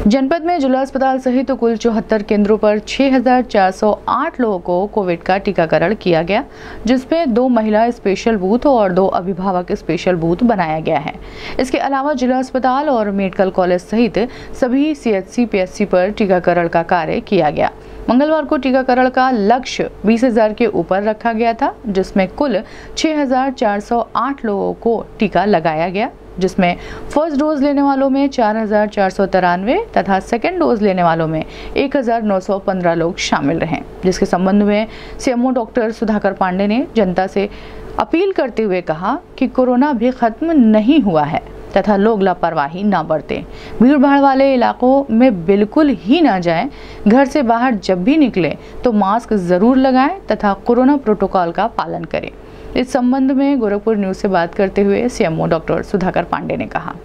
जनपद में जिला अस्पताल सहित कुल 74 केंद्रों पर 6,408 लोगों को कोविड का टीकाकरण किया गया, जिसमें 2 महिला स्पेशल बूथ और 2 अभिभावक स्पेशल बूथ बनाया गया है। इसके अलावा जिला अस्पताल और मेडिकल कॉलेज सहित सभी CHC PSC पर टीकाकरण का कार्य किया गया। मंगलवार को टीकाकरण का लक्ष्य 20,000 के ऊपर रखा गया था, जिसमें कुल 6,408 लोगों को टीका लगाया गया, जिसमें फर्स्ट डोज लेने वालों में 4,493 तथा सेकेंड डोज लेने वालों में 1,915 लोग शामिल रहे। जिसके संबंध में CMO डॉक्टर सुधाकर पांडे ने जनता से अपील करते हुए कहा कि कोरोना भी खत्म नहीं हुआ है तथा लोग लापरवाही ना बरतें, भीड़ भाड़ वाले इलाकों में बिल्कुल ही ना जाएं, घर से बाहर जब भी निकलें तो मास्क जरूर लगाएं तथा कोरोना प्रोटोकॉल का पालन करें। इस संबंध में गोरखपुर न्यूज से बात करते हुए CMO डॉक्टर सुधाकर पांडे ने कहा।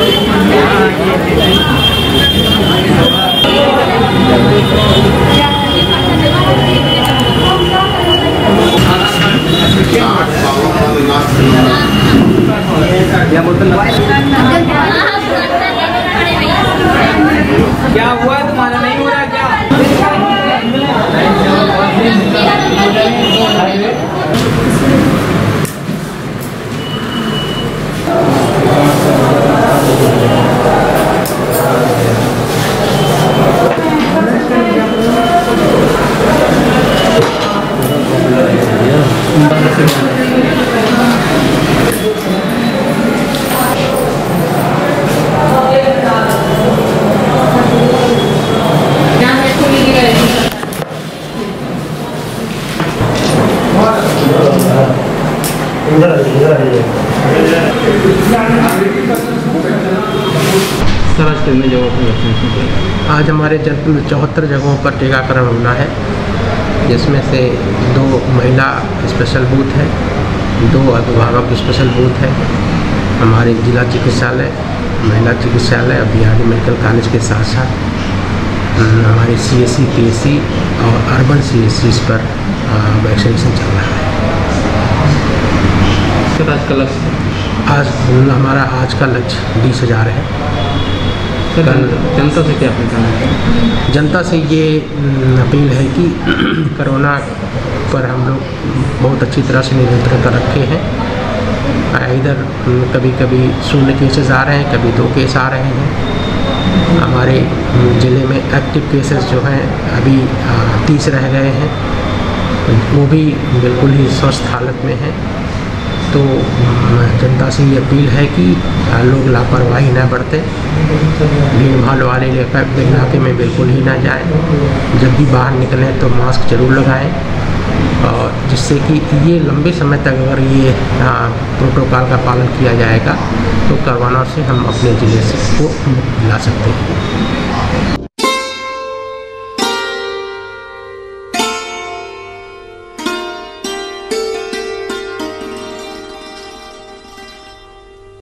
क्या हुआ तुम्हारा, नहीं हो रहा क्या? आज हमारे जनपद में 74 जगहों पर टीकाकरण होना है, जिसमें से 2 महिला स्पेशल बूथ है, 2 अभिभावक स्पेशल बूथ है। हमारे जिला चिकित्सालय, महिला चिकित्सालय और बिहारी मेडिकल कॉलेज के साथ साथ हमारे CHC PSC और अर्बन CHCs पर वैक्सीनेशन चल रहा है। आज हमारा का लक्ष्य 20,000 है। कल जनता से क्या अपील करना है? जनता से ये अपील है कि कोरोना पर हम लोग बहुत अच्छी तरह से नियंत्रण कर रखे हैं। इधर कभी कभी 0 केसेस आ रहे हैं, कभी 2 केस आ रहे हैं। हमारे ज़िले में एक्टिव केसेस जो हैं अभी 30 रह गए हैं, वो भी बिल्कुल ही स्वस्थ हालत में हैं। तो जनता से ये अपील है कि लोग लापरवाही न बरतें, भीड़ भाड़ वाले इलाके में बिल्कुल ही ना जाएं, जब भी बाहर निकलें तो मास्क जरूर लगाएं, और जिससे कि ये लंबे समय तक अगर ये प्रोटोकॉल का पालन किया जाएगा तो कोरोना से हम अपने ज़िले को ला सकते हैं।